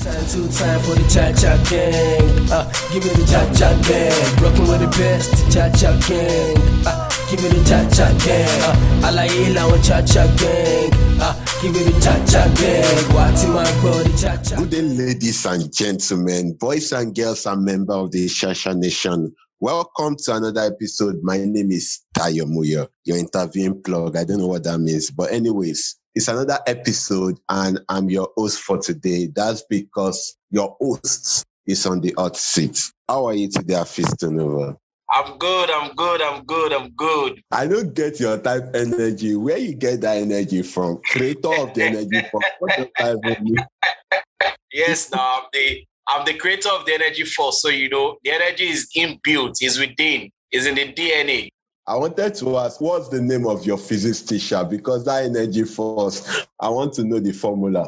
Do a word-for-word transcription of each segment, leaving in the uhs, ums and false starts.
Sound Sultan for the cha-cha gang. Uh, give me the cha-cha gang. Rockin' with the best, cha-cha gang. Uh, give me the cha-cha gang. Uh, I like it, I want cha-cha gang. Uh, give me the cha-cha gang. Watching my body, cha-cha. Good day, ladies and gentlemen, boys and girls, and members of the Shasha Nation. Welcome to another episode. My name is Dayo Moyo, your interviewing plug. I don't know what that means, but anyways, it's another episode, and I'm your host for today. That's because your host is on the hot seat. How are you today, Hafeestonova? I'm good, I'm good, I'm good, I'm good. I don't get your type energy. Where you get that energy from? Creator of the energy from what the type of me? Yes, now I'm the I'm the creator of the energy force. So you know the energy is inbuilt, is within, is in the D N A. I wanted to ask, what's the name of your physics teacher? Because that energy force, I want to know the formula.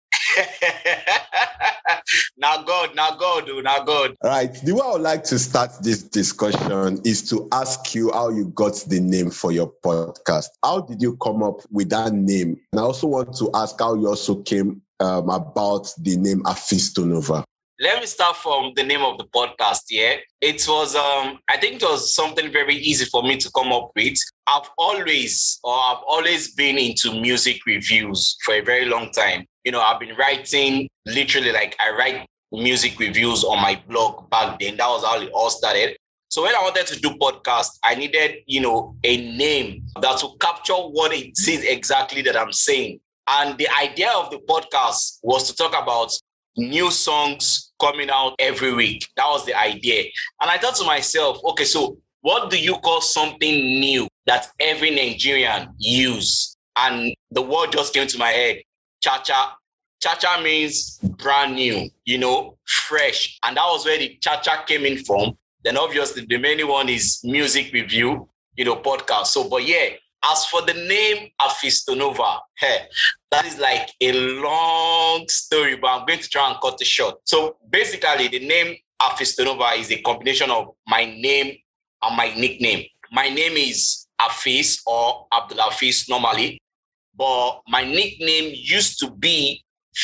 Now God, now God, now God. Right. The way I would like to start this discussion is to ask you how you got the name for your podcast. How did you come up with that name? And I also want to ask how you also came um, about the name Hafeestonova. Let me start from the name of the podcast, yeah? It was, um, I think it was something very easy for me to come up with. I've always, or I've always been into music reviews for a very long time. You know, I've been writing, literally, like I write music reviews on my blog back then. That was how it all started. So when I wanted to do podcast, I needed, you know, a name that would capture what it is exactly that I'm saying. And the idea of the podcast was to talk about new songs coming out every week. That was the idea. And I thought to myself, okay, so what do you call something new that every Nigerian use? And the word just came to my head, cha-cha. Cha-cha means brand new, you know, fresh. And that was where the cha-cha came in from. Then obviously the main one is music review, you know, podcast. So, but yeah, as for the name Hafeestonova, hey, that is like a long story, but I'm going to try and cut it short. So basically, the name Hafeestonova is a combination of my name and my nickname. My name is Hafeez or Abdul Hafeez normally, but my nickname used to be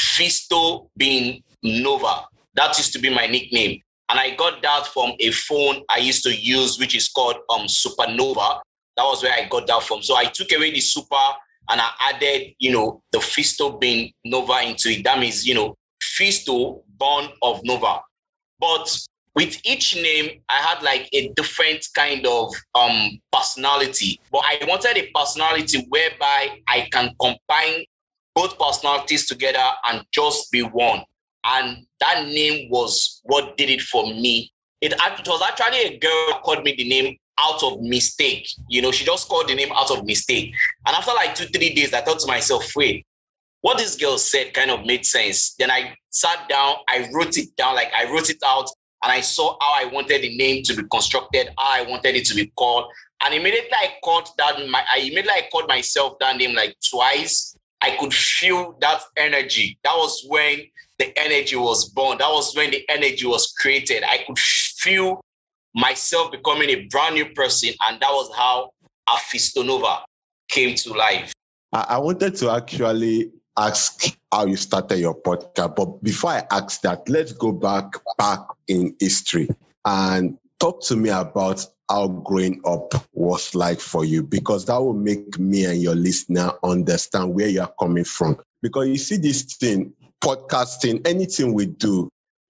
Feesto bin Nova. That used to be my nickname. And I got that from a phone I used to use, which is called um Supernova. That was where I got that from. So I took away the super and I added, you know, the Feesto bin Nova into it. That means, you know, Feesto, born of Nova. But with each name, I had like a different kind of um personality. But I wanted a personality whereby I can combine both personalities together and just be one. And that name was what did it for me. It, it was actually a girl who called me the name out of mistake. You know, she just called the name out of mistake. And after like two, three days, I thought to myself, wait, what this girl said kind of made sense. Then I sat down, I wrote it down, like I wrote it out, and I saw how I wanted the name to be constructed, how I wanted it to be called. And immediately I called that, my, I immediately I called myself that name like twice. I could feel that energy. That was when the energy was born. That was when the energy was created. I could feel myself becoming a brand new person, and that was how Hafeestonova came to life. I, I wanted to actually ask how you started your podcast, but before I ask that, let's go back back in history and talk to me about how growing up was like for you, because that will make me and your listener understand where you're coming from. Because you see this thing, podcasting, anything we do,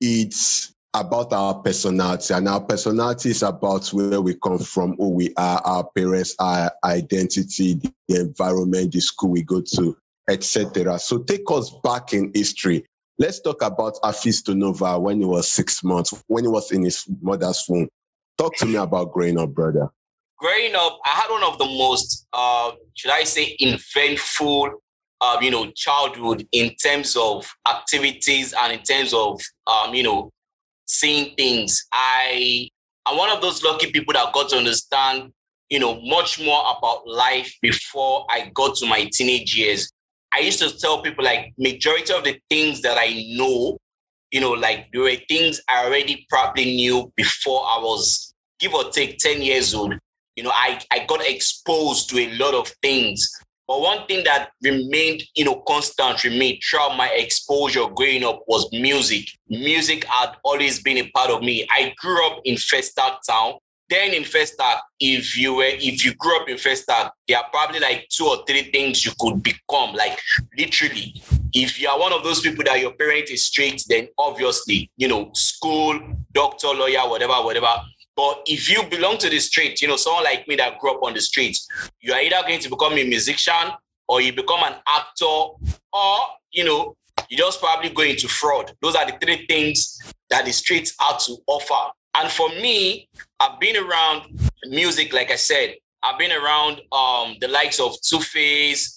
it's about our personality, and our personality is about where we come from, who we are, our parents, our identity, the environment, the school we go to, et cetera. So take us back in history. Let's talk about Hafeestonova when he was six months, when he was in his mother's womb. Talk to me about growing up, brother. Growing up, I had one of the most, uh, should I say, eventful, uh, you know, childhood in terms of activities and in terms of, um, you know, seeing things. I am one of those lucky people that got to understand, you know, much more about life before I got to my teenage years. I used to tell people like majority of the things that I know, you know, like there were things I already probably knew before I was, give or take, ten years old. You know, I, I got exposed to a lot of things But one thing that remained, you know, constant for me throughout my exposure growing up was music. Music had always been a part of me. I grew up in Festac town. Then in Festac, if you were, if you grew up in Festac, there are probably like two or three things you could become, like literally. If you are one of those people that your parent is straight, then obviously, you know, school, doctor, lawyer, whatever, whatever. But if you belong to the street, you know, someone like me that grew up on the streets, you are either going to become a musician or you become an actor or, you know, you just probably go into fraud. Those are the three things that the streets have to offer. And for me, I've been around music, like I said. I've been around um, the likes of Two-Face,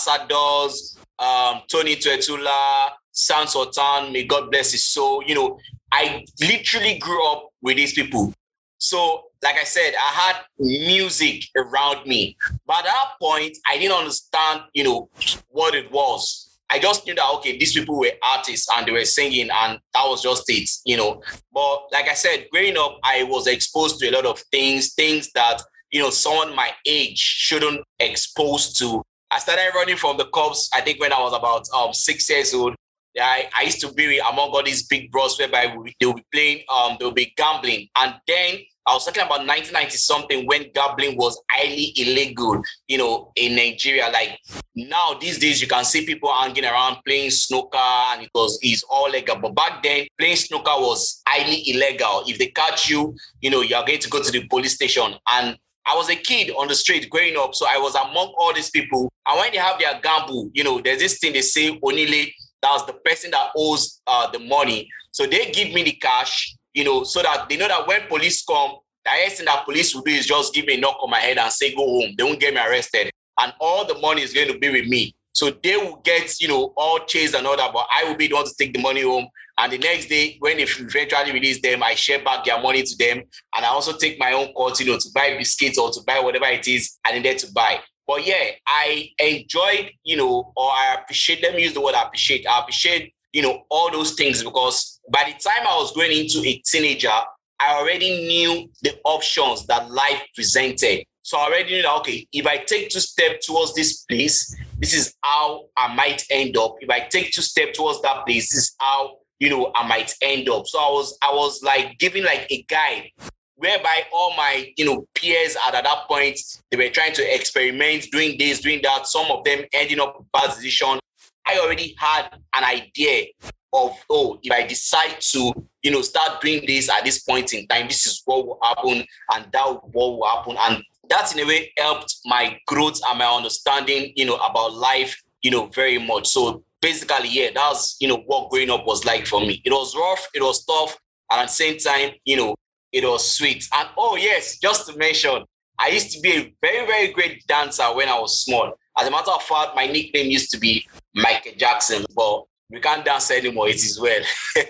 Asados, um, Tony Tuetula, Sound Sultan, may God bless his soul. You know, I literally grew up with these people. So, like I said, I had music around me. But at that point, I didn't understand, you know, what it was. I just knew that, okay, these people were artists and they were singing and that was just it, you know. But like I said, growing up, I was exposed to a lot of things, things that, you know, someone my age shouldn't expose to. I started running from the cops, I think when I was about um, six years old. I, I used to be among all these big bros whereby we, they'll be playing, um, they'll be gambling. And then I was talking about nineteen ninety something when gambling was highly illegal, you know, in Nigeria. Like now, these days, you can see people hanging around playing snooker and it was it's all legal. But back then, playing snooker was highly illegal. If they catch you, you know, you're going to go to the police station. And I was a kid on the street growing up, so I was among all these people. And when they have their gamble, you know, there's this thing they say, Onile, that was the person that owes uh, the money. So they give me the cash, you know, so that they know that when police come, the highest thing that police will do is just give me a knock on my head and say, go home. They won't get me arrested. And all the money is going to be with me. So they will get, you know, all chased and all that, but I will be the one to take the money home. And the next day, when they eventually release them, I share back their money to them. And I also take my own cut, you know, to buy biscuits or to buy whatever it is I needed to buy. But yeah, I enjoyed, you know, or I appreciate, let me use the word appreciate. I appreciate, you know, all those things because by the time I was going into a teenager, I already knew the options that life presented. So I already knew that, okay, if I take two steps towards this place, this is how I might end up. If I take two steps towards that place, this is how, you know, I might end up. So I was, I was like giving like a guide whereby all my, you know, peers at, at that point, they were trying to experiment, doing this, doing that. Some of them ending up with bad decision. I already had an idea of, oh, if I decide to, you know, start doing this at this point in time, this is what will happen and that what will happen. And that in a way helped my growth and my understanding, you know, about life, you know, very much. So basically, yeah, that's, you know, what growing up was like for me. It was rough, it was tough, and at the same time, you know, it was sweet. And oh yes, just to mention, I used to be a very, very great dancer when I was small. As a matter of fact, my nickname used to be Michael Jackson, but we can't dance anymore, it is well.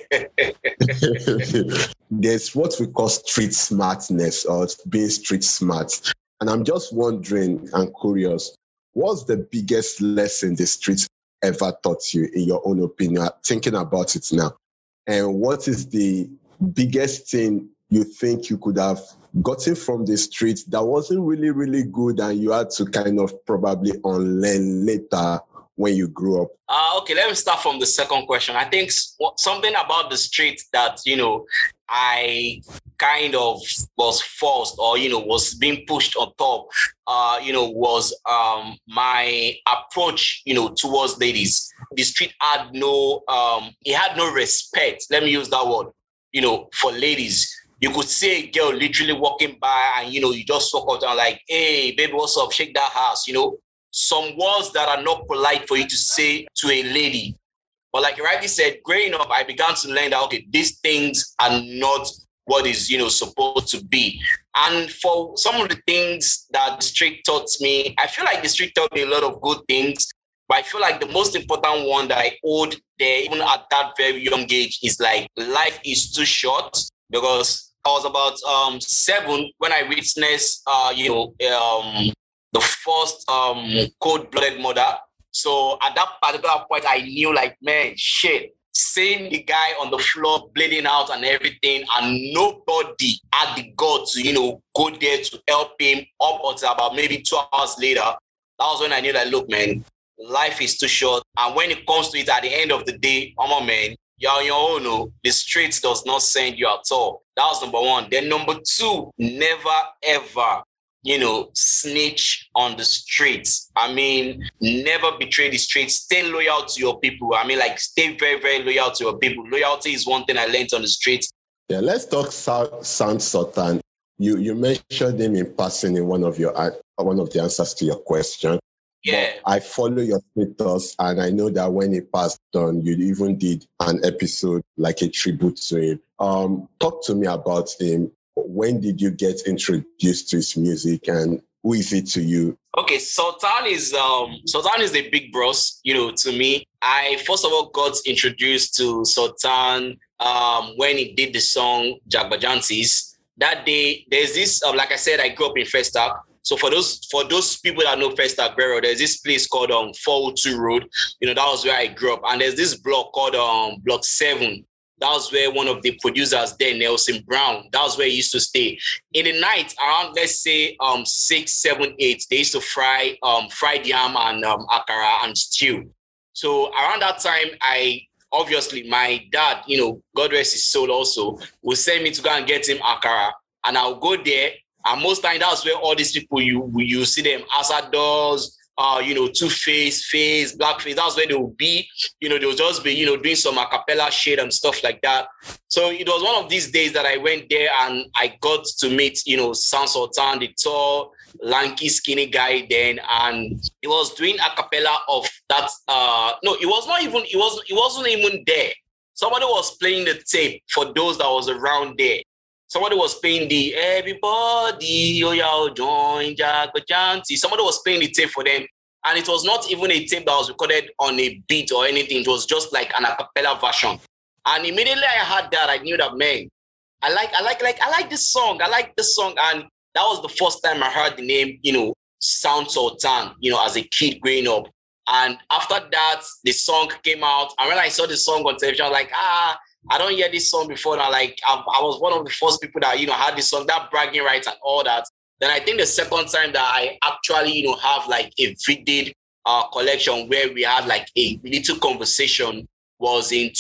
There's what we call street smartness or being street smart. And I'm just wondering and curious, what's the biggest lesson the streets ever taught you, in your own opinion, thinking about it now? And what is the biggest thing you think you could have gotten from the streets that wasn't really, really good and you had to kind of probably unlearn later when you grew up? Uh, okay, let me start from the second question. I think something about the streets that, you know, I kind of was forced or, you know, was being pushed on top, uh, you know, was um, my approach, you know, towards ladies. The street had no, um, it had no respect, let me use that word, you know, for ladies. You could see a girl literally walking by and, you know, you just walk out and like, hey, baby, what's up? Shake that ass, you know. Some words that are not polite for you to say to a lady. But like you rightly said, growing up, I began to learn that, okay, these things are not what is, you know, supposed to be. And for some of the things that the street taught me, I feel like the street taught me a lot of good things. But I feel like the most important one that I owed there, even at that very young age, is like life is too short. Because I was about um, seven when I witnessed, uh, you know, um, the first um, cold-blooded murder. So at that particular point, I knew like, man, shit, seeing the guy on the floor bleeding out and everything, and nobody had the guts to, you know, go there to help him up until about maybe two hours later. That was when I knew that, look, man, life is too short. And when it comes to it at the end of the day, I'm a man, you're on your own. No, the streets does not send you at all. That was number one. Then number two, never ever, you know, snitch on the streets. I mean, never betray the streets. Stay loyal to your people. I mean, like, stay very, very loyal to your people. Loyalty is one thing I learned on the streets. Yeah, let's talk Sound, Sound Sultan. You you mentioned him in passing in one of your one of the answers to your question. Yeah. But I follow your status, and I know that when he passed on, you even did an episode like a tribute to him. Um, talk to me about him. When did you get introduced to his music, and who is it to you? Okay, Sultan is um Sultan is the big bros, you know, to me. I first of all got introduced to Sultan um when he did the song Jagbajantis. That day, there's this, uh, like I said, I grew up in Festac. So for those for those people that know Festac Bureau, there's this place called um four oh two Road. You know, that was where I grew up. And there's this block called um Block seven. That was where one of the producers there, Nelson Brown, that was where he used to stay. In the night, around, let's say, um, six, seven, eight, they used to fry um, fried yam and um, akara and stew. So around that time, I, obviously, my dad, you know, God rest his soul also, would send me to go and get him akara. And I'll go there. And most time, that's where all these people, you you see them, Asados, Uh, you know, Two-Face, Face, Blackface, that's where they will be. You know, they'll just be, you know, doing some a cappella shit and stuff like that. So it was one of these days that I went there and I got to meet, you know, Sound Sultan, the tall, lanky, skinny guy then. And he was doing a cappella of that. Uh, no, it was not even, it wasn't, it wasn't even there. Somebody was playing the tape for those that was around there. Somebody was playing the everybody, oh yeah, join Jagbajanti. Somebody was playing the tape for them. And it was not even a tape that was recorded on a beat or anything. It was just like an a cappella version. And immediately I heard that, I knew that, man, I like, I like, like, I like this song. I like this song. And that was the first time I heard the name, you know, Sound Sultan, you know, as a kid growing up. And after that, the song came out. And when I saw the song on television, I was like, ah, I don't hear this song before now. Like, I, I was one of the first people that, you know, had this song, that bragging rights and all that. Then I think the second time that I actually, you know, have like a vivid uh, collection where we had like a little conversation was in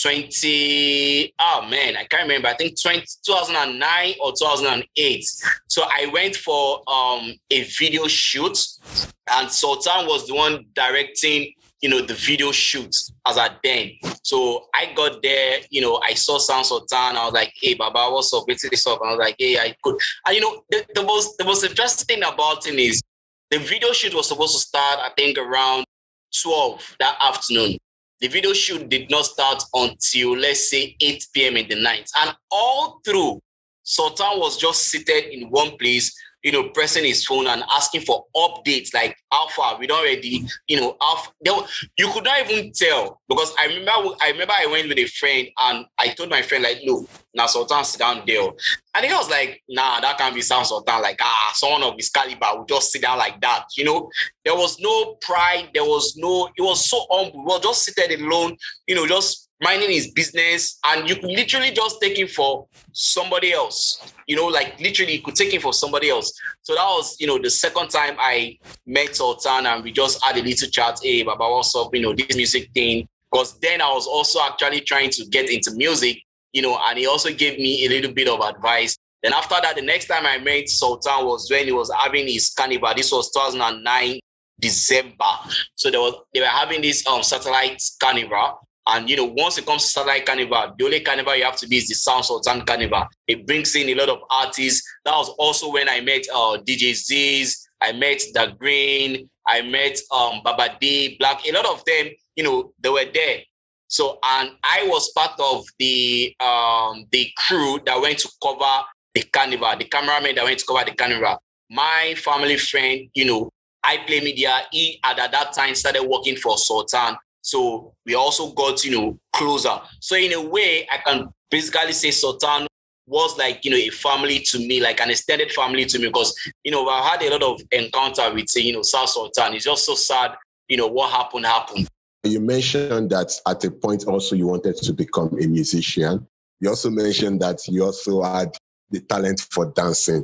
twenty, oh man, I can't remember. I think twenty, two thousand nine or two thousand eight. So I went for um, a video shoot and Sultan was the one directing, you know, the video shoot as at then. So I got there, you know, I saw Sound Sultan. I was like, hey, Baba, what's up? What's this up? And I was like, hey, I could. And, you know, the, the most the most interesting thing about it is the video shoot was supposed to start, I think, around twelve that afternoon. The video shoot did not start until, let's say, eight p.m. in the night. And all through, Sultan was just seated in one place, you know, pressing his phone and asking for updates, like how far we don't ready, you know, how they, you could not even tell because I remember I remember I went with a friend and I told my friend like, look, now Sultan sit down there. And he was like, nah, that can't be Sound Sultan. Like, ah, someone of his caliber would just sit down like that, you know. There was no pride, there was no, it was so humble. We were just seated alone, you know, just minding his business, and you could literally just take him for somebody else, you know, like literally you could take him for somebody else. So that was, you know, the second time I met Sultan and we just had a little chat. Hey, Baba, what's up? You know, this music thing. Because then I was also actually trying to get into music, you know, and he also gave me a little bit of advice. Then after that, the next time I met Sultan was when he was having his carnival. This was two thousand nine, December. So they were, they were having this um satellite carnival. And, you know, once it comes to satellite carnival, the only carnival you have to be is the Sound Sultan carnival. It brings in a lot of artists. That was also when I met uh, D J Z's, I met Da Green, I met um, Baba D, Black. A lot of them, you know, they were there. So, and I was part of the um, the crew that went to cover the carnival, the cameraman that went to cover the carnival. My family friend, you know, I Play Media, he had at that time started working for Sultan. So we also got, you know, closer. So in a way, I can basically say Sultan was like, you know, a family to me, like an extended family to me, because, you know, I had a lot of encounter with, say, you know, Sound Sultan. It's just so sad, you know, what happened, happened. You mentioned that at a point also you wanted to become a musician. You also mentioned that you also had the talent for dancing.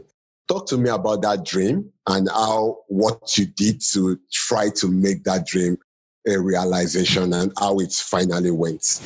Talk to me about that dream and how what you did to try to make that dream a realization and how it finally went.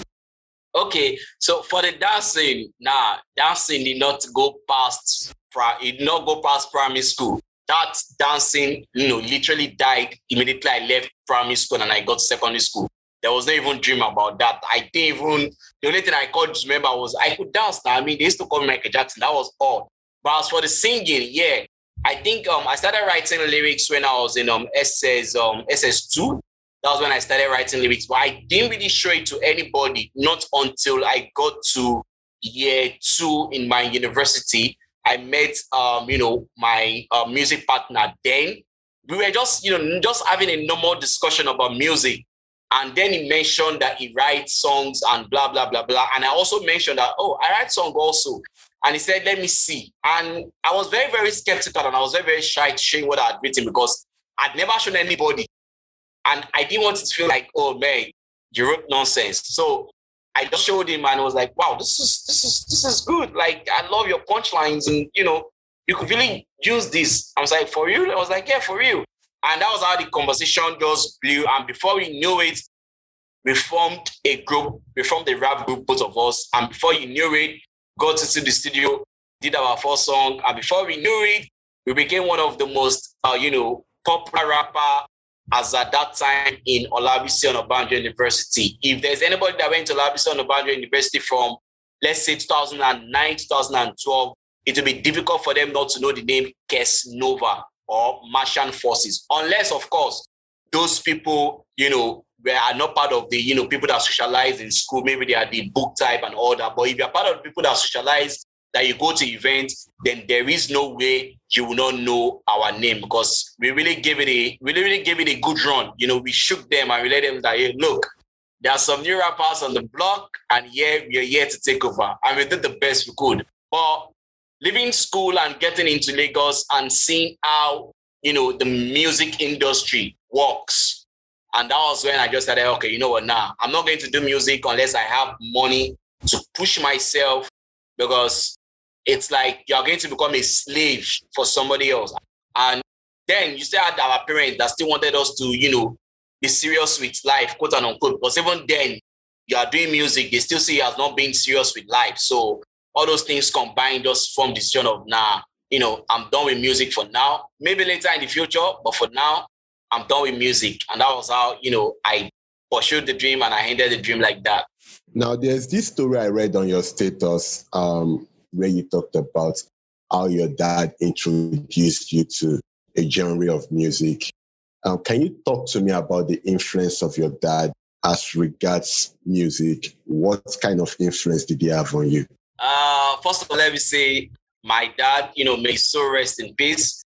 Okay, so for the dancing, nah, dancing did not go past, it did not go past primary school. That dancing, you know, literally died immediately I left primary school and I got to secondary school. There was no even dream about that. I didn't even, the only thing I could remember was I could dance now. I mean, they used to call me Michael Jackson. That was all. But as for the singing, yeah, I think um, I started writing lyrics when I was in um, S S, um, S S two. That was when I started writing lyrics. But I didn't really show it to anybody, not until I got to year two in my university. I met, um, you know, my uh, music partner then. We were just, you know, just having a normal discussion about music. And then he mentioned that he writes songs and blah, blah, blah, blah. And I also mentioned that, oh, I write songs also. And he said, let me see. And I was very, very skeptical and I was very, very shy to share what I had written because I'd never shown anybody. And I didn't want it to feel like, oh, man, you wrote nonsense. So I just showed him and I was like, wow, this is this is this is good. Like, I love your punchlines and, you know, you could really use this. I was like, for real? I was like, yeah, for real. And that was how the conversation just blew. And before we knew it, we formed a group, we formed a rap group, both of us. And before you knew it, got into the studio, did our first song. And before we knew it, we became one of the most, uh, you know, popular rapper as at that time in Olabisi Onabanjo University. If there's anybody that went to Olabisi Onabanjo University from, let's say, two thousand nine, two thousand twelve, it will be difficult for them not to know the name Hafeestonova or Martian Forces, unless, of course, those people, you know, are not part of the, you know, people that socialize in school. Maybe they are the book type and all that. But if you're part of the people that socialize, that you go to events, then there is no way you will not know our name because we really gave it a, we really gave it a good run. You know, we shook them and we let them that, hey, look, there are some new rappers on the block and yeah, we are here to take over. And we did the best we could. But leaving school and getting into Lagos and seeing how, you know, the music industry works. And that was when I just said, okay, you know what, now I'm not going to do music unless I have money to push myself because it's like you're going to become a slave for somebody else. And then you still had our parents that still wanted us to, you know, be serious with life, quote and unquote. Because even then, you are doing music, they still see you as not being serious with life. So all those things combined just form the decision of, nah, you know, I'm done with music for now. Maybe later in the future, but for now, I'm done with music. And that was how, you know, I pursued the dream and I ended the dream like that. Now, there's this story I read on your status um, where you talked about how your dad introduced you to a genre of music. Um, can you talk to me about the influence of your dad as regards music? What kind of influence did he have on you? Uh, first of all, let me say, my dad, you know, may so rest in peace.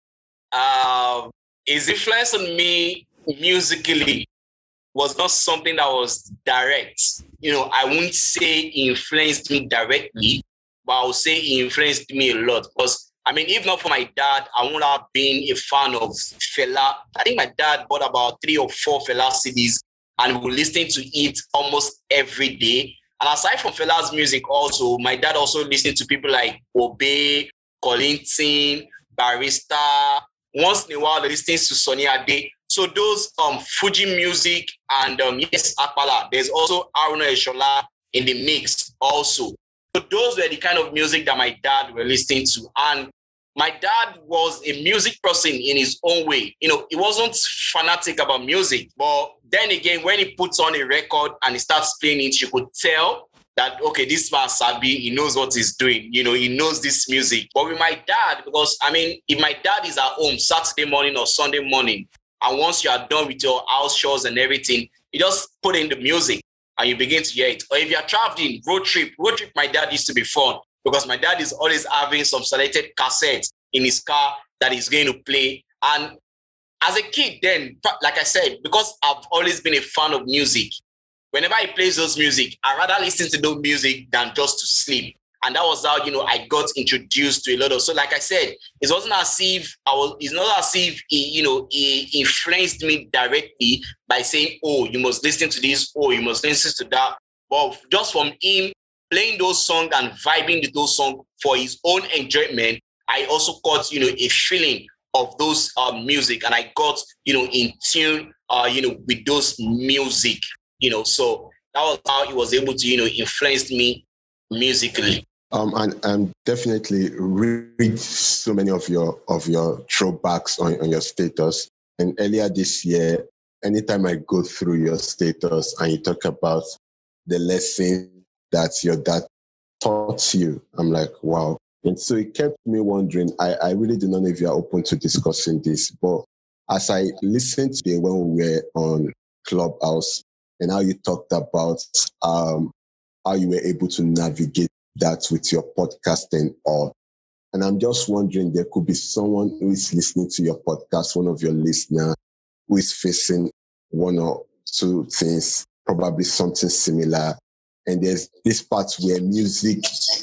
Uh, his influence on me musically was not something that was direct. You know, I wouldn't say he influenced me directly, but I would say he influenced me a lot. Because, I mean, if not for my dad, I wouldn't have been a fan of Fela. I think my dad bought about three or four Fela C Ds and we were listening to it almost every day. And aside from Fela's music also, my dad also listened to people like Obey, Collington, Barrister. Once in a while, they listened to Sonny Ade. So those um Fuji music and um, yes, Akpala. There's also Aruna Eshola in the mix also. So those were the kind of music that my dad were listening to. And my dad was a music person in his own way. You know, he wasn't fanatic about music, but then again, when he puts on a record and he starts playing it, you could tell that, okay, this man Sabi, he knows what he's doing. You know, he knows this music. But with my dad, because, I mean, if my dad is at home Saturday morning or Sunday morning, and once you are done with your house chores and everything, you just put in the music and you begin to hear it. Or if you're traveling, road trip, road trip, my dad used to be fun because my dad is always having some selected cassettes in his car that he's going to play. And as a kid then, like I said, because I've always been a fan of music, whenever he plays those music, I'd rather listen to those music than just to sleep. And that was how, you know, I got introduced to a lot of, so like I said, it wasn't as if I was, it's not as if he, you know, he influenced me directly by saying, oh, you must listen to this, oh, you must listen to that. But just from him playing those songs and vibing to those songs for his own enjoyment, I also got, you know, a feeling of those um, music, and I got, you know, in tune, uh, you know, with those music, you know, so that was how it was able to, you know, influence me musically. Um, and and definitely read so many of your of your throwbacks on, on your status. And earlier this year, anytime I go through your status and you talk about the lesson that your dad taught you, I'm like, wow. And so it kept me wondering. I, I really do not know if you are open to discussing this, but as I listened today when we were on Clubhouse and how you talked about um, how you were able to navigate that with your podcast and all. And I'm just wondering, there could be someone who is listening to your podcast, one of your listeners, who is facing one or two things, probably something similar. And there's this part where music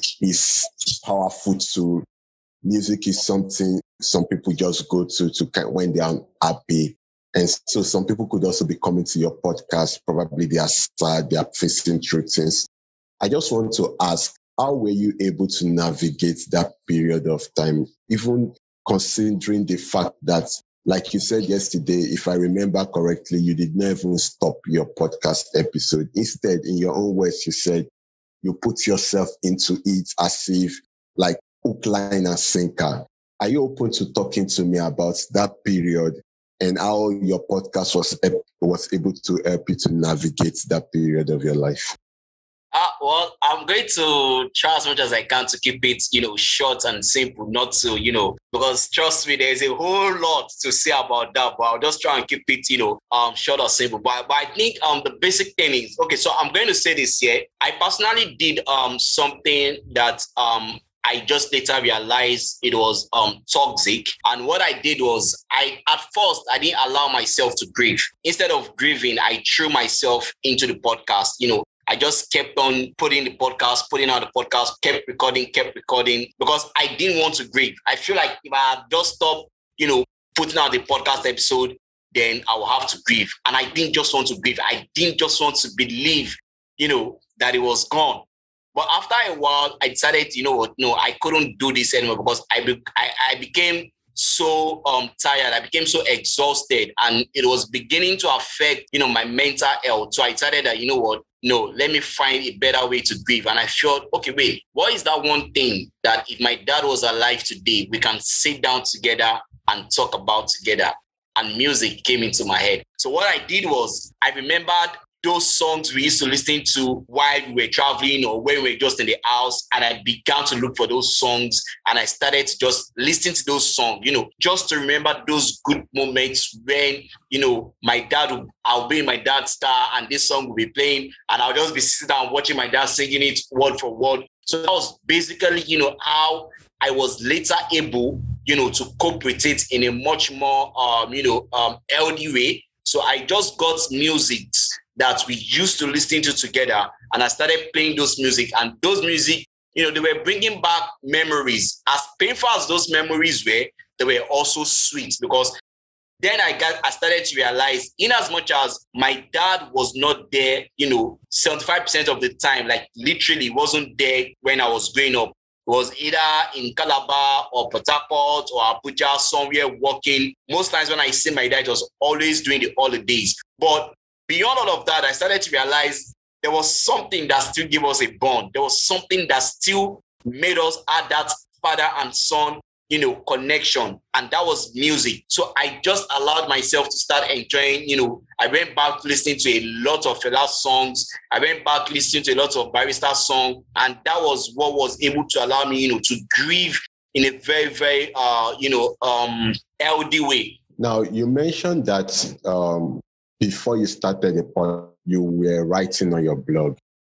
is powerful too. Music is something some people just go to to kind when they are happy. And so some people could also be coming to your podcast, probably they are sad, they are facing through things. I just want to ask, how were you able to navigate that period of time, even considering the fact that, like you said yesterday, if I remember correctly, you did not even stop your podcast episode. Instead, in your own words, you said you put yourself into it as if like hook, line, and sinker. Are you open to talking to me about that period and how your podcast was, was able to help you to navigate that period of your life? Uh, well, I'm going to try as much as I can to keep it, you know, short and simple, not to, you know, because trust me, there's a whole lot to say about that, but I'll just try and keep it, you know, um, short or simple. But, but I think um the basic thing is, okay, so I'm going to say this here. I personally did um something that um I just later realized it was um toxic. And what I did was, I at first, I didn't allow myself to grieve. Instead of grieving, I threw myself into the podcast, you know. I just kept on putting the podcast, putting out the podcast, kept recording, kept recording, because I didn't want to grieve. I feel like if I had just stopped, you know, putting out the podcast episode, then I will have to grieve. And I didn't just want to grieve. I didn't just want to believe, you know, that it was gone. But after a while, I decided, you know what, no, I couldn't do this anymore, because I, be- I, I became so um tired. I became so exhausted, and it was beginning to affect, you know, my mental health. So I decided that, you know what, no, let me find a better way to grieve. And I thought, okay, wait, what is that one thing that if my dad was alive today, we can sit down together and talk about together? And music came into my head. So what I did was, I remembered those songs we used to listen to while we were traveling or when we were just in the house. And I began to look for those songs, and I started to just listen to those songs, you know, just to remember those good moments when, you know, my dad, would, I'll be in my dad's car and this song will be playing, and I'll just be sitting down watching my dad singing it word for word. So that was basically, you know, how I was later able, you know, to cope with it in a much more, um, you know, um, healthy way. So I just got music that we used to listen to together, and I started playing those music, and those music, you know, they were bringing back memories. As painful as those memories were, they were also sweet, because then I got, I started to realize, in as much as my dad was not there, you know, seventy-five percent of the time, like literally wasn't there when I was growing up. It was either in Calabar or Port Harcourt or Abuja, somewhere working. Most times when I see my dad, it was always during the holidays. But beyond all of that, I started to realize there was something that still gave us a bond. There was something that still made us add that father and son, you know, connection. And that was music. So I just allowed myself to start enjoying, you know, I went back listening to a lot of Fela songs. I went back listening to a lot of Barrister songs. And that was what was able to allow me, you know, to grieve in a very, very, uh, you know, um, healthy way. Now, you mentioned that um, before you started the podcast, you were writing on your blog.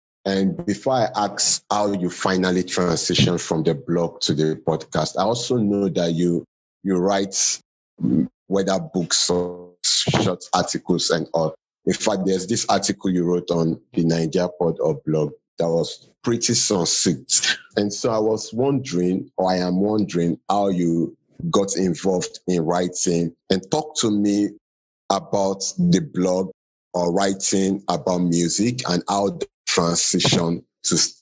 And before I ask how you finally transitioned from the blog to the podcast, I also know that you you write whether books or short articles and all. In fact, there's this article you wrote on the Nigeria Pod or blog that was pretty succinct. And so I was wondering, or I am wondering, how you got involved in writing, and talk to me about the blog or writing about music and how the transition to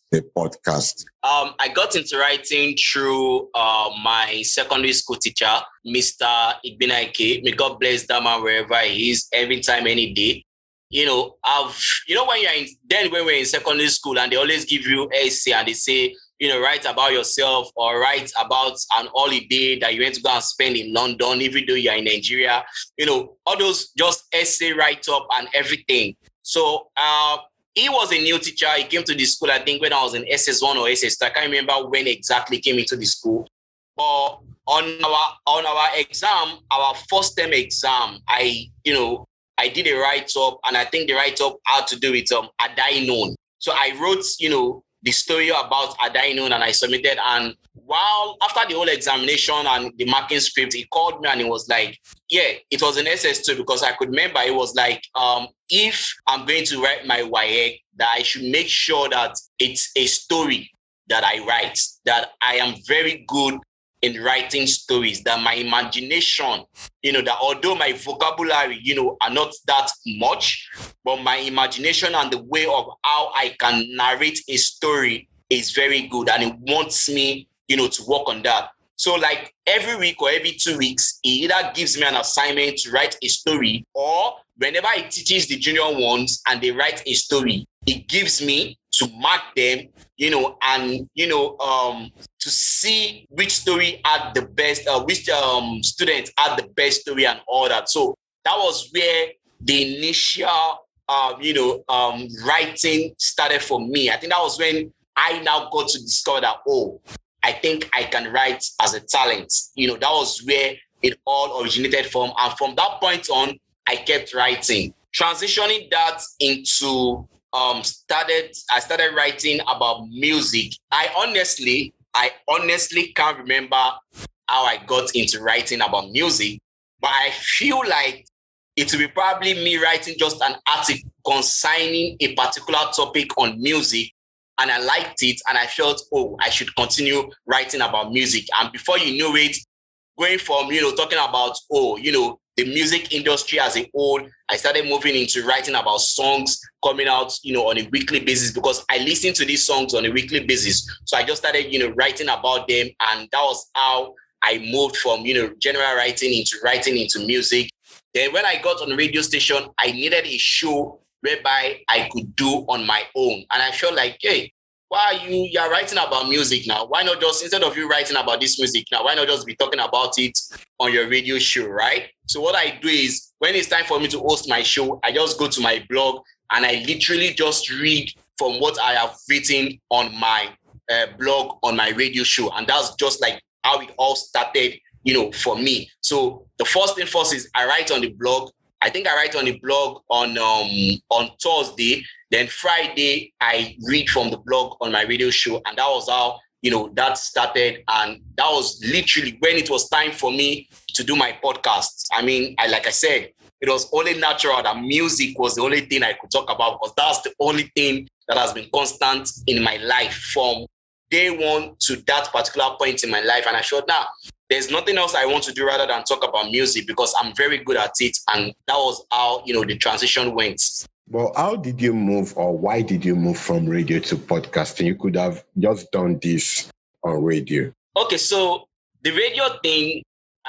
the podcast? Um, I got into writing through uh, my secondary school teacher, Mister Igbinaike. May God bless that man wherever he is, every time, any day. You know, I've, you know, when you're in, then when we're in secondary school and they always give you essay and they say, you know, write about yourself or write about an holiday that you went to go and spend in London, even though you're in Nigeria, you know, all those just essay write-up and everything. So uh, he was a new teacher. He came to the school, I think, when I was in S S one or S S two. I can't remember when exactly he came into the school. But on our on our exam, our first term exam, I, you know, I did a write-up, and I think the write-up had to do with um, Dayo. So I wrote, you know, the story about Dayo, and I submitted. And while after the whole examination and the marking script, he called me and he was like, yeah, it was an S S two, because I could remember it was like, um, if I'm going to write my Y E, that I should make sure that it's a story that I write, that I am very good in writing stories, that my imagination, you know, that although my vocabulary, you know, are not that much, but my imagination and the way of how I can narrate a story is very good. And it wants me, you know, to work on that. So like every week or every two weeks, he either gives me an assignment to write a story, or whenever he teaches the junior ones and they write a story, he gives me to mark them, you know, and, you know, um, to see which story had the best, uh, which um, students had the best story and all that. So that was where the initial, um, you know, um, writing started for me. I think that was when I now got to discover that, oh, I think I can write as a talent. You know, that was where it all originated from. And from that point on, I kept writing. Transitioning that into um started I started writing about music. I honestly, I honestly can't remember how I got into writing about music, but I feel like it will be probably me writing just an article concerning a particular topic on music, and I liked it, and I felt, oh, I should continue writing about music. And before you know it, going from, you know, talking about, oh, you know, the music industry as a whole, I started moving into writing about songs coming out, you know, on a weekly basis, because I listen to these songs on a weekly basis. So I just started, you know, writing about them. And that was how I moved from, you know, general writing into writing into music. Then when I got on the radio station, I needed a show whereby I could do on my own. And I felt like, hey, why are you you're writing about music now? Why not just, instead of you writing about this music now, why not just be talking about it on your radio show, right? So what I do is, when it's time for me to host my show, I just go to my blog and I literally just read from what I have written on my uh, blog on my radio show. And that's just like how it all started, you know, for me. So the first thing first is I write on the blog. I think I write on the blog on um on Thursday. Then Friday, I read from the blog on my radio show. And that was how, you know, that started. And that was literally when it was time for me to do my podcast. I mean, I like I said, it was only natural that music was the only thing I could talk about, because that's the only thing that has been constant in my life from day one to that particular point in my life. And I thought, now, there's nothing else I want to do rather than talk about music, because I'm very good at it. And that was how, you know, the transition went. Well, how did you move, or why did you move from radio to podcasting? You could have just done this on radio. Okay, so the radio thing,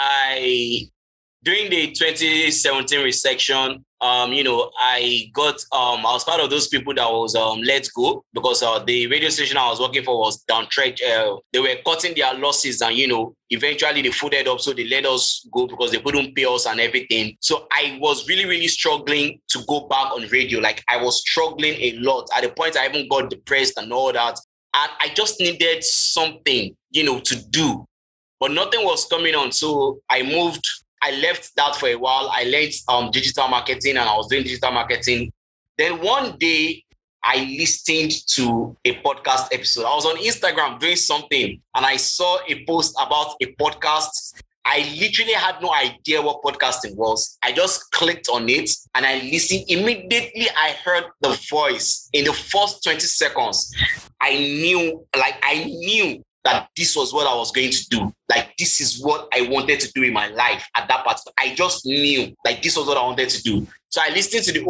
I, during the twenty seventeen resection, um, you know, I got, um, I was part of those people that was um, let go, because uh, the radio station I was working for was downtrenched. Uh, they were cutting their losses, and, you know, eventually they folded up, so they let us go because they couldn't pay us and everything. So I was really, really struggling to go back on radio. Like, I was struggling a lot. At the point I even got depressed and all that. And I just needed something, you know, to do. But nothing was coming on. So I moved. I left that for a while. I learned um, digital marketing, and I was doing digital marketing. Then one day, I listened to a podcast episode. I was on Instagram doing something, and I saw a post about a podcast. I literally had no idea what podcasting was. I just clicked on it, and I listened. Immediately, I heard the voice. In the first twenty seconds, I knew, like, I knew that this was what I was going to do. Like, this is what I wanted to do in my life at that part. I just knew, like, this was what I wanted to do. So I listened to the whole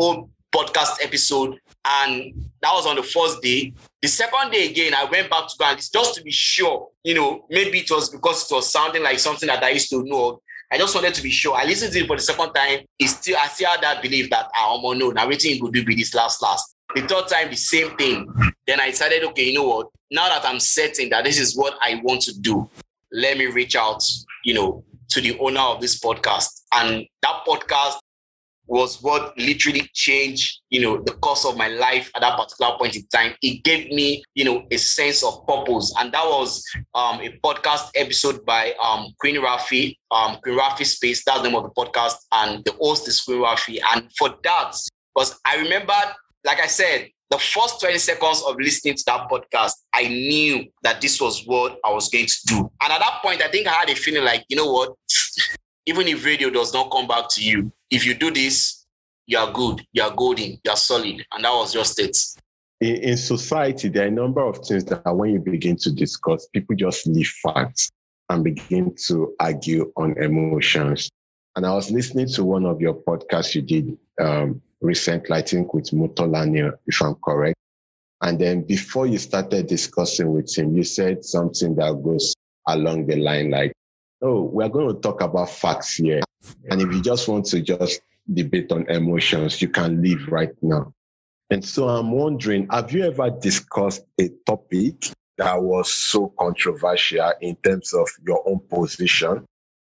podcast episode. And that was on the first day. The second day again, I went back to go and just to be sure, you know, maybe it was because it was sounding like something that I used to know. I just wanted to be sure. I listened to it for the second time. It's still, I still had that belief that I almost know now everything could do with this last last. The third time, the same thing. Then I decided, okay, you know what? Now that I'm certain that this is what I want to do, let me reach out, you know, to the owner of this podcast. And that podcast was what literally changed, you know, the course of my life at that particular point in time. It gave me, you know, a sense of purpose. And that was um, a podcast episode by um, Queen Rafi, um, Queen Rafi Space. That's the name of the podcast. And the host is Queen Rafi. And for that, because I remember, like I said, the first twenty seconds of listening to that podcast, I knew that this was what I was going to do. And at that point, I think I had a feeling like, you know what? Even if radio does not come back to you, if you do this, you are good, you are golden, you are solid. And that was just it. In, in society, there are a number of things that when you begin to discuss, people just leave facts and begin to argue on emotions. And I was listening to one of your podcasts you did um, recently, I think with Mutolania, if I'm correct. And then before you started discussing with him, you said something that goes along the line like, oh, we're going to talk about facts here. And if you just want to just debate on emotions, you can leave right now. And so I'm wondering, have you ever discussed a topic that was so controversial in terms of your own position,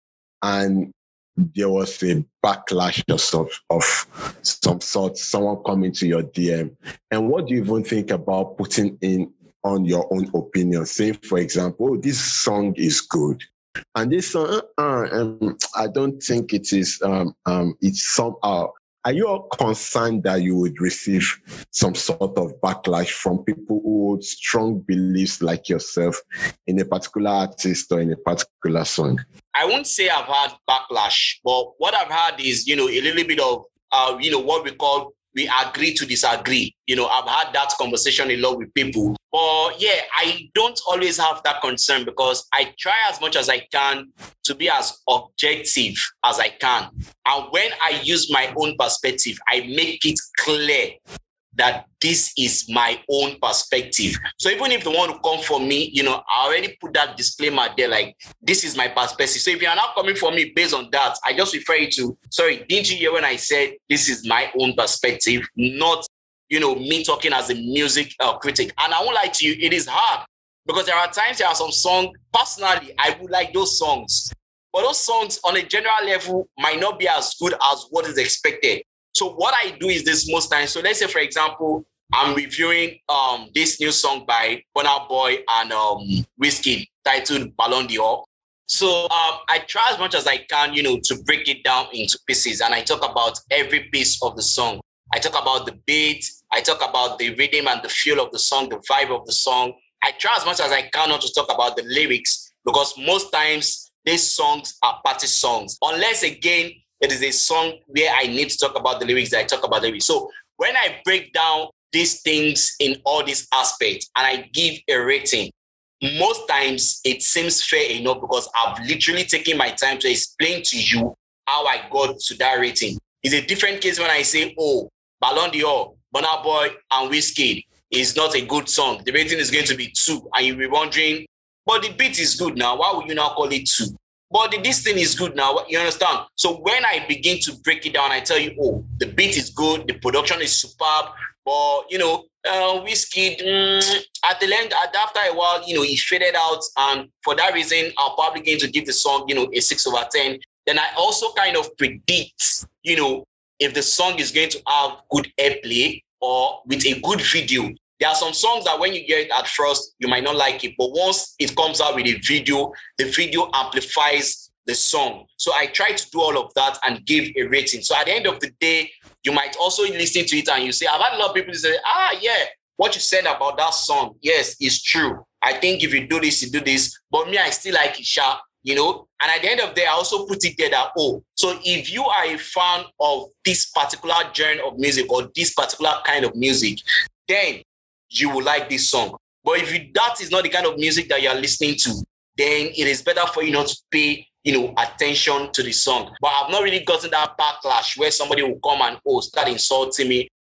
and there was a backlash of some, of some sort, someone coming to your D M? And what do you even think about putting in on your own opinion? Say, for example, oh, this song is good. And this song, uh, um, I don't think it is, um, um, it's somehow. Are you all concerned that you would receive some sort of backlash from people who hold strong beliefs like yourself in a particular artist or in a particular song? I won't say I've had backlash, but what I've had is, you know, a little bit of, uh, you know, what we call, we agree to disagree. You know, I've had that conversation a lot with people. But yeah, I don't always have that concern because I try as much as I can to be as objective as I can. And when I use my own perspective, I make it clear that this is my own perspective. So even if they want to come for me, you know, I already put that disclaimer there, like, this is my perspective. So if you're not coming for me based on that, I just refer you to, sorry, didn't you hear when I said this is my own perspective, not, you know, me talking as a music uh, critic. And I won't lie to you, it is hard because there are times there are some songs, personally, I would like those songs, but those songs on a general level might not be as good as what is expected. So what I do is this most times. So let's say, for example, I'm reviewing um, this new song by Burna Boy and um, Wizkid titled Ballon d'Or. So um, I try as much as I can, you know, to break it down into pieces. And I talk about every piece of the song. I talk about the beat. I talk about the rhythm and the feel of the song, the vibe of the song. I try as much as I can not to talk about the lyrics because most times these songs are party songs. Unless, again, it is a song where I need to talk about the lyrics, that I talk about the lyrics. So when I break down these things in all these aspects and I give a rating, most times it seems fair enough because I've literally taken my time to explain to you how I got to that rating. It's a different case when I say, oh, Ballon d'Or, Burna Boy and Wizkid is not a good song. The rating is going to be two. And you'll be wondering, but the beat is good now. Why would you now call it two? But the, this thing is good now, you understand? So when I begin to break it down, I tell you, oh, the beat is good, the production is superb, but, you know, uh, Wizkid, mm, at the end, after a while, you know, he faded out, and for that reason, I'm probably going to give the song, you know, a six over ten. Then I also kind of predict, you know, if the song is going to have good airplay or with a good video. There are some songs that when you hear it at first, you might not like it. But once it comes out with a video, the video amplifies the song. So I try to do all of that and give a rating. So at the end of the day, you might also listen to it and you say, I've had a lot of people say, ah, yeah, what you said about that song, yes, it's true. I think if you do this, you do this. But me, I still like it, sha, you know? And at the end of the day, I also put it there that, oh, so if you are a fan of this particular genre of music or this particular kind of music, then you will like this song. But if you, that is not the kind of music that you're listening to, then it is better for you not to pay, you know, attention to the song. But I've not really gotten that backlash where somebody will come and, oh, start insulting me.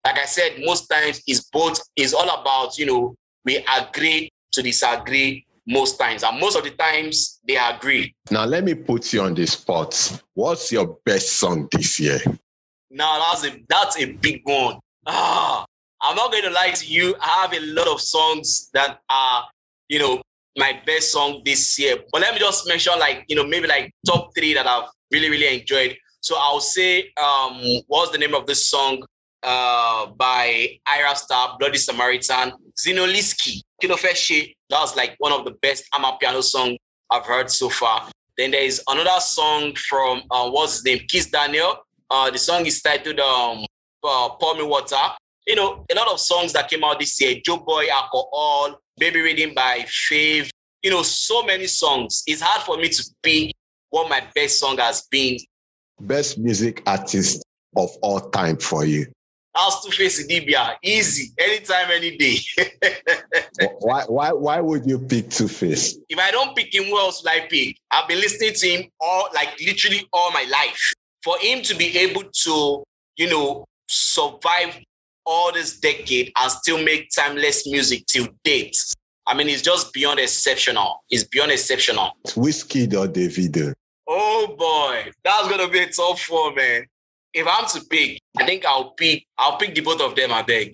like I said, most times it's both, it's all about, you know, we agree to disagree most times. And most of the times they agree. Now, let me put you on the spot. What's your best song this year? Now, that's a, that's a big one. Ah, I'm not going to lie to you. I have a lot of songs that are, you know, my best song this year. But let me just mention, like, you know, maybe like top three that I've really, really enjoyed. So I'll say, um, what's the name of this song uh, by Ira Star, Bloody Samaritan, Zinoliski, Kinofeshe. That was like one of the best Amapiano songs I've heard so far. Then there is another song from, uh, what's his name? Kiss Daniel. Uh, the song is titled um, uh, Pour Me Water. You know, a lot of songs that came out this year. Joe Boy, Alcohol, Baby Reading by Fave. You know, so many songs. It's hard for me to pick what my best song has been. Best music artist of all time for you? That's Two-Face Idibia. Easy. Anytime, any day. why, why, why would you pick Two-Face? If I don't pick him, who else will I pick? I've been listening to him all, like literally all my life. For him to be able to, you know, survive all this decade and still make timeless music till date, I mean, it's just beyond exceptional. It's beyond exceptional. Wizkid or Davido? Oh boy, that's gonna be a tough one, man. If I'm to pick, I think I'll pick. I'll pick the both of them. I beg.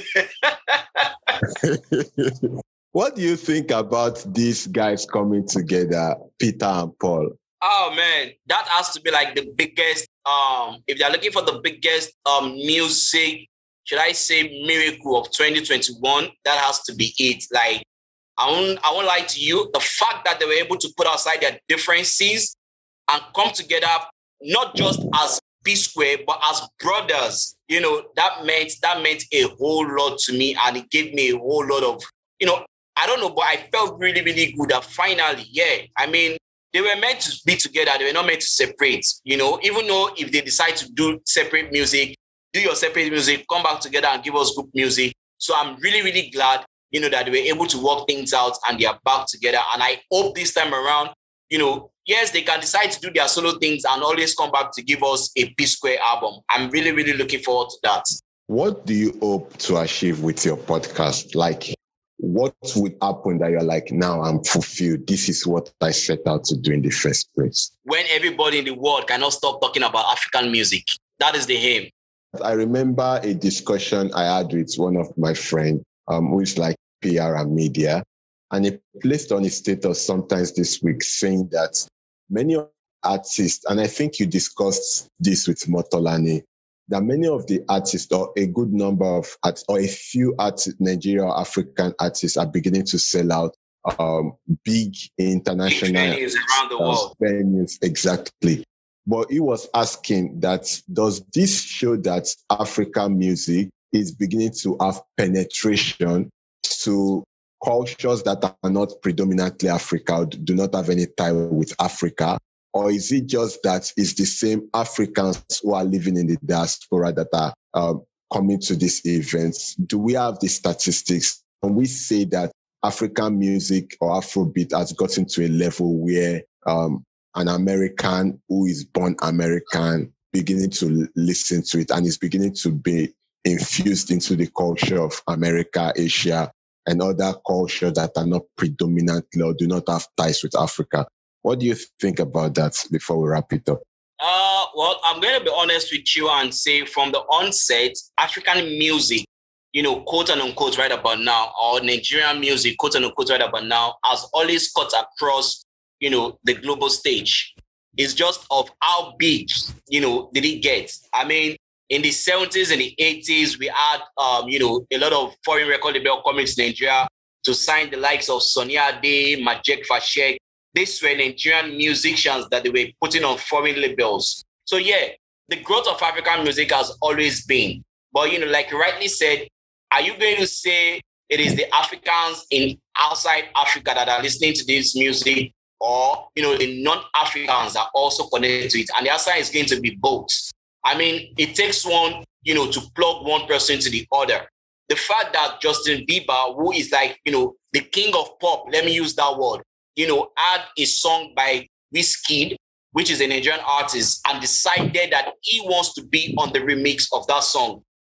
What do you think about these guys coming together, Peter and Paul? Oh man, that has to be like the biggest. Um, if they're looking for the biggest um music, should I say miracle of twenty twenty-one, that has to be it. Like, I won't, I won't lie to you. The fact that they were able to put aside their differences and come together, not just as P Square, but as brothers, you know, that meant that meant a whole lot to me, and it gave me a whole lot of, you know, I don't know, but I felt really, really good that finally, yeah, I mean, they were meant to be together. They were not meant to separate, you know, even though if they decide to do separate music, do your separate music, come back together and give us good music. So I'm really, really glad, you know, that they were able to work things out and they are back together. And I hope this time around, you know, yes, they can decide to do their solo things and always come back to give us a P Square album. I'm really, really looking forward to that. What do you hope to achieve with your podcast? Like, what would happen that you're like, now I'm fulfilled? This is what I set out to do in the first place. When everybody in the world cannot stop talking about African music, that is the aim. I remember a discussion I had with one of my friends um, who is like P R and media. And he placed on his status sometimes this week saying that many artists, and I think you discussed this with Motolani, that many of the artists, or a good number of artists, or a few artists, Nigerian or African artists, are beginning to sell out um, big international big venues around the world. Venues, exactly. But he was asking that, does this show that African music is beginning to have penetration to cultures that are not predominantly Africa, do not have any tie with Africa? Or is it just that it's the same Africans who are living in the diaspora that are uh, coming to these events? Do we have the statistics? Can we say that African music or Afrobeat has gotten to a level where um, an American who is born American beginning to listen to it and is beginning to be infused into the culture of America, Asia, and other cultures that are not predominantly or do not have ties with Africa? What do you think about that before we wrap it up? Uh, well, I'm going to be honest with you and say from the onset, African music, you know, quote and unquote right about now, or Nigerian music, quote and unquote right about now, has always cut across, you know, the global stage. It's just of how big, you know, did it get? I mean, in the seventies and the eighties, we had, um, you know, a lot of foreign record label coming to Nigeria to sign the likes of Sonny Ade, Majek Fashek. These were Nigerian musicians that they were putting on foreign labels. So yeah, the growth of African music has always been. But, you know, like you rightly said, are you going to say it is the Africans in outside Africa that are listening to this music, or, you know, the non-Africans are also connected to it? And the answer is going to be both. I mean, it takes one, you know, to plug one person to the other. The fact that Justin Bieber, who is like, you know, the king of pop, let me use that word, you know, had a song by Wizkid, which is a Nigerian artist, and decided that he wants to be on the remix of that song.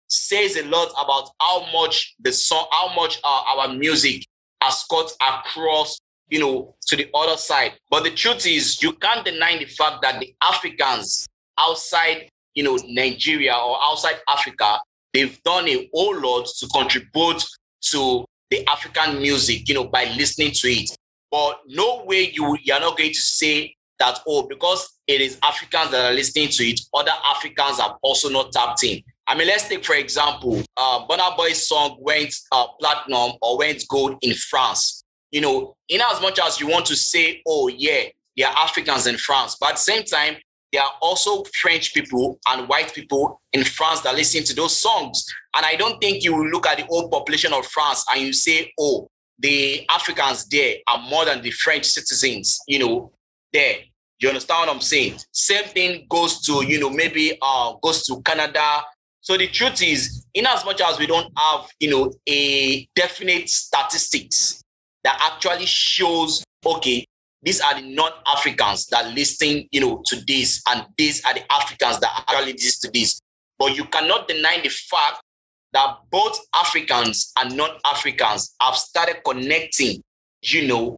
says a lot about how much the song, how much uh, our music has cut across, you know, to the other side. But the truth is, you can't deny the fact that the Africans outside, you know, Nigeria or outside Africa, they've done a whole lot to contribute to the African music, you know, by listening to it. But no way you, you're not going to say that, oh, because it is Africans that are listening to it, other Africans have also not tapped in. I mean, let's take, for example, uh, Burna Boy's song went uh, platinum or went gold in France. You know, in as much as you want to say, oh, yeah, they are Africans in France, but at the same time, there are also French people and white people in France that listen to those songs. And I don't think you will look at the whole population of France and you say, oh, the Africans there are more than the French citizens, you know, there. You understand what I'm saying? Same thing goes to, you know, maybe uh, goes to Canada. So the truth is, in as much as we don't have, you know, a definite statistics that actually shows, okay, these are the non-Africans that listen, you know, to this, and these are the Africans that actually listen to this. But you cannot deny the fact that both Africans and non-Africans have started connecting, you know,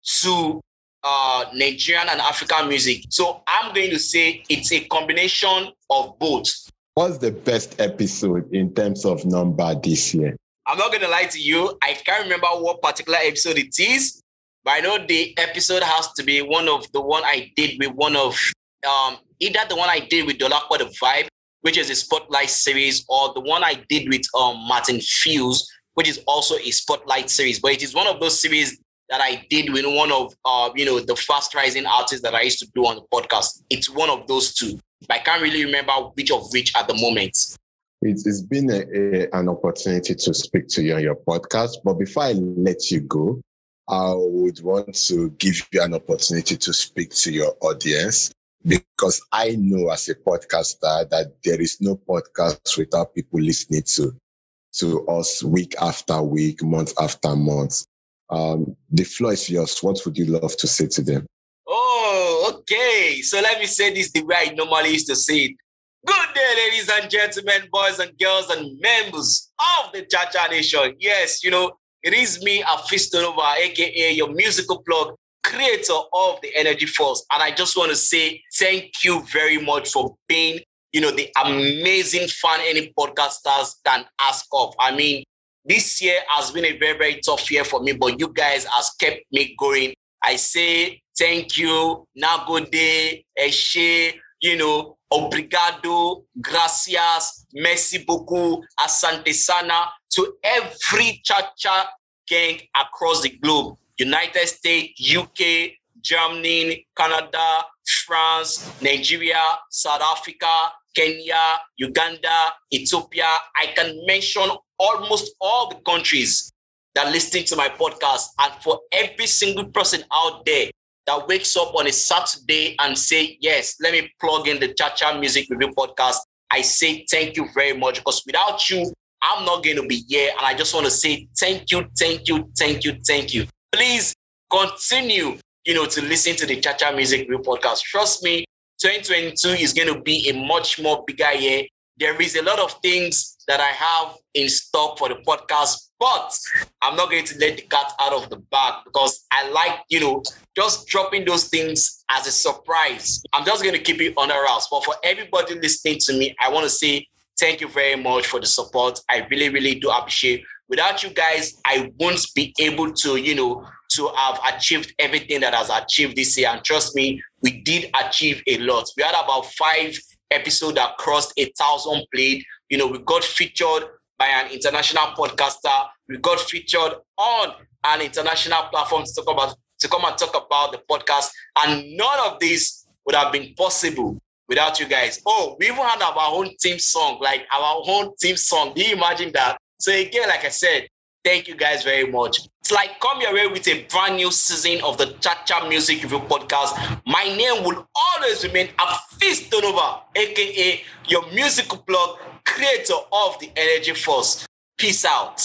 to uh, Nigerian and African music. So I'm going to say it's a combination of both. What's the best episode in terms of number this year? I'm not going to lie to you. I can't remember what particular episode it is, but I know the episode has to be one of the one I did with one of, um, either the one I did with Dolakwa The Vibe, which is a Spotlight series, or the one I did with um, Martin Fuse, which is also a Spotlight series. But it is one of those series that I did with one of, uh, you know, the fast rising artists that I used to do on the podcast. It's one of those two. But I can't really remember which of which at the moment. It's been a, a, an opportunity to speak to you on your podcast. But before I let you go, I would want to give you an opportunity to speak to your audience, because I know as a podcaster that there is no podcast without people listening to, to us week after week, month after month. Um, the floor is yours. What would you love to say to them? Oh, okay. So let me say this the way I normally used to say it. Good day, ladies and gentlemen, boys and girls, and members of the Cha-Cha Nation. Yes, you know, it is me, Hafeestonova, aka your musical plug, creator of the Energy Force. And I just want to say thank you very much for being, you know, the amazing fan any podcasters can ask of. I mean, this year has been a very, very tough year for me, but you guys has kept me going. I say thank you, nagode, eshe, you know, obrigado, gracias, merci beaucoup, asante sana to every Cha-Cha gang across the globe. United States, U K, Germany, Canada, France, Nigeria, South Africa, Kenya, Uganda, Ethiopia. I can mention almost all the countries that listen to my podcast. And for every single person out there that wakes up on a Saturday and say, yes, let me plug in the Cha-Cha Music Review Podcast, I say thank you very much, because without you, I'm not going to be here. And I just want to say thank you, thank you, thank you, thank you. Please continue, you know, to listen to the Cha-Cha Music Review Podcast. Trust me, twenty twenty-two is going to be a much more bigger year. There is a lot of things that I have in stock for the podcast, but I'm not going to let the cat out of the bag, because I like, you know, just dropping those things as a surprise. I'm just going to keep it on the route. But for everybody listening to me, I want to say thank you very much for the support. I really, really do appreciate. Without you guys, I won't be able to, you know, to have achieved everything that has achieved this year. And trust me, we did achieve a lot. We had about five episodes that crossed a thousand played. You know, we got featured by an international podcaster. We got featured on an international platform to talk about, to come and talk about the podcast. And none of this would have been possible without you guys. Oh, we even had our own team song, like our own team song. Do you imagine that? So again, like I said, thank you guys very much. It's like come your way with a brand new season of the Cha-Cha Music Review Podcast. My name will always remain Hafeestonova, aka your musical plug, creator of the Energy Force. Peace out.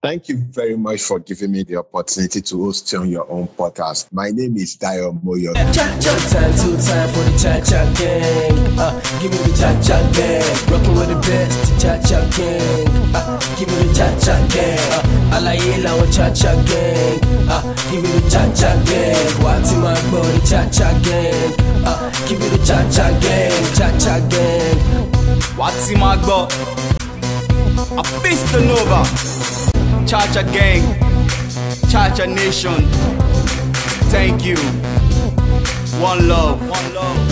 Thank you very much for giving me the opportunity to host on your own podcast. My name is Dayo Moyo. Cha-cha time to time for the cha-cha gang. Uh, give me the cha-cha gang. Rockin' with the best, the cha-cha gang. Uh, give me the cha-cha gang. Uh, alaye lawan cha-cha gang. Uh, give me the cha-cha gang. Wati my boy, the cha-cha gang. Uh, give me the cha-cha gang, cha-cha gang. Wati my boy, Hafeestonova. Cha-cha gang, Cha-cha nation. Thank you. One love. One love.